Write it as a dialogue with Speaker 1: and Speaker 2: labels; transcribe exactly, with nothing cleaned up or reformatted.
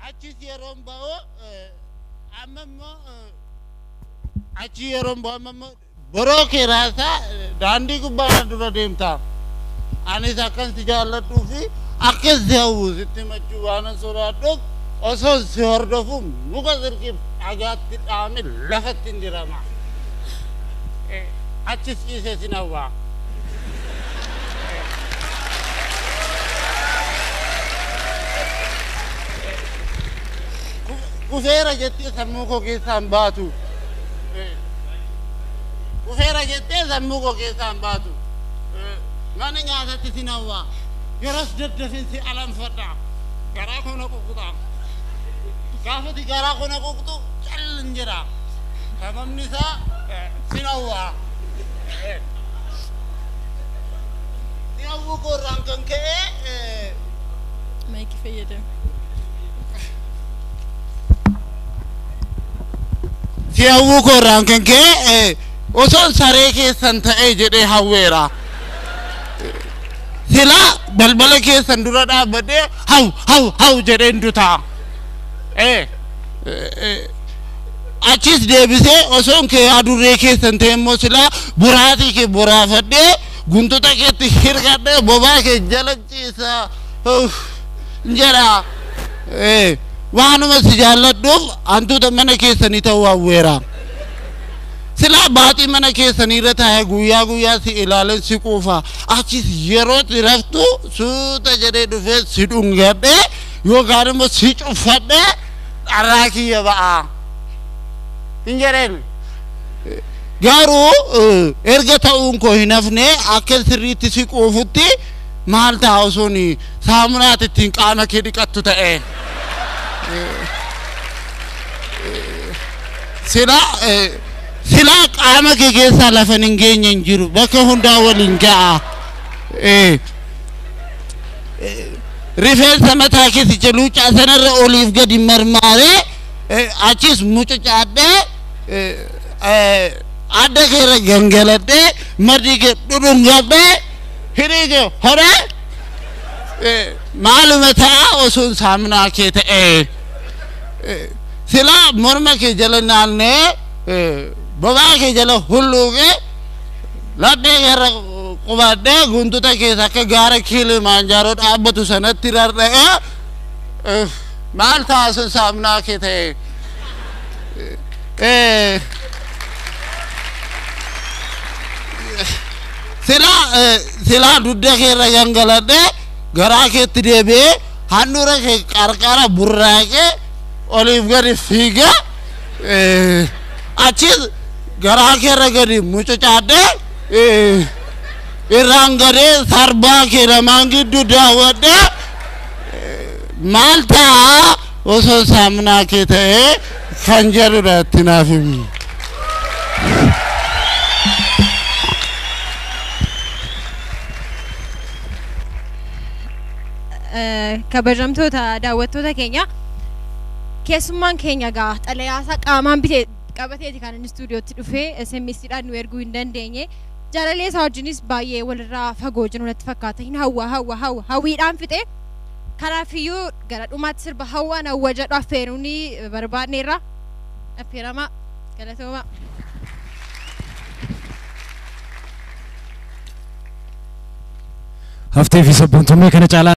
Speaker 1: achis yeroon ba'u amma immoo achi yeroon ba'u amma immoo boroo keeraasaa daandii gubbaa dura deemta anis akkan si jaalladhuu fi akkas si hawwusitti machuu waan sodaadhuuf osoo si hordofu muka sirkiif dhagaatti dhaame lafatti hin dirama achis ciisee sin hawwaa kufeera jettee sammuu koo keessaan baatu kufeera jettee sammuu koo keessaan baatu mana nyaatatti sin hawwaa yeroos daddafinsi alanfadha garaa koo na kukuta gaafati garaa koo na kukutu callin jira sababni isaa sin hawwaa si hawwuu koorraan kan ka'e
Speaker 2: maayikii fayyadame
Speaker 1: si hawwuu koorraan kan ka'e osoon saree keessan ta'ee jedhee hawweera sila balbala keessan dura dhaabbadhee haw haw haw jedheen dutaa achis deebisee osoon kee adurree keessan ta'e immoo sila buraatii kee boraafadhee guntuta keetti hirkadhee bobaa kee jala ciisaa jedha waanuma si jaalladhuuf hantuuta mana keessanii ta'uu hawweera sila baaxii mana keessanii irra taa'ee guyyaa guyyaa si ilaaleen si quufa achis yerootti raftu suuta jedhee dhufee si dhungadhee yookaan immoo si cuffadhee dharraa kiyya ba'aa hin jedheen garuu erga ta'uun koo hin hafne akka sirriitti si quufutti maal ta'a osoon saamunaati ittiin qaama kee dhiqattu ta'e sila sila qaama kee keessaa lafan hin geenye hin jiru bakka hundaa waliin ga'a rifeensa mataa keessicha luucaa sanarra oliif gadi marmaaree achis mucucaadhee adda keerra gangaladhee madii kee dhudhungadhee hidhii kee horee maaluma ta'a osoon saamunaa kee ta'e sila morma kee jala naannee bobaa kee jala hulluuqee laphee keerra qubadhee guntuta keessa akka gaara Kilimanjaaroo dhaabbatu sanatti rarra'ee maal ta'a osoon saamunaa kee ta'e sila sila dudda keerra gangaladhee garaa keetti deebi'ee handhuura kee qarqara burraaqee oliif gadi fiigee achis garaa keerra gadi mucucaadhee irraan gadee sarbaa kee lamaan gidduu daawwadhee maal ta'a osoo saamunaa kee ta'ee kan jedhudha itti naaf himi.
Speaker 2: kabajamtoota daawwattoota keenya keessummaan keenya gaa xalayaasaa qaamaan bitee qabateeti kan inni istuudiyootti dhufee S M S-dhaan nu erguu hin dandeenye jaalalee isaa wajjinis baay'ee walirraa fagoo jiru natti fakkaata hin hawwa hawwa hawwa hawwiidhaan fixe kanaafiyyuu gara dhumaatti sirba hawwaan hawwa jedhu affeeruuni barbaadneerra affeeramaa galatooma.
Speaker 3: haftee fi sabboontummaa kana caalaa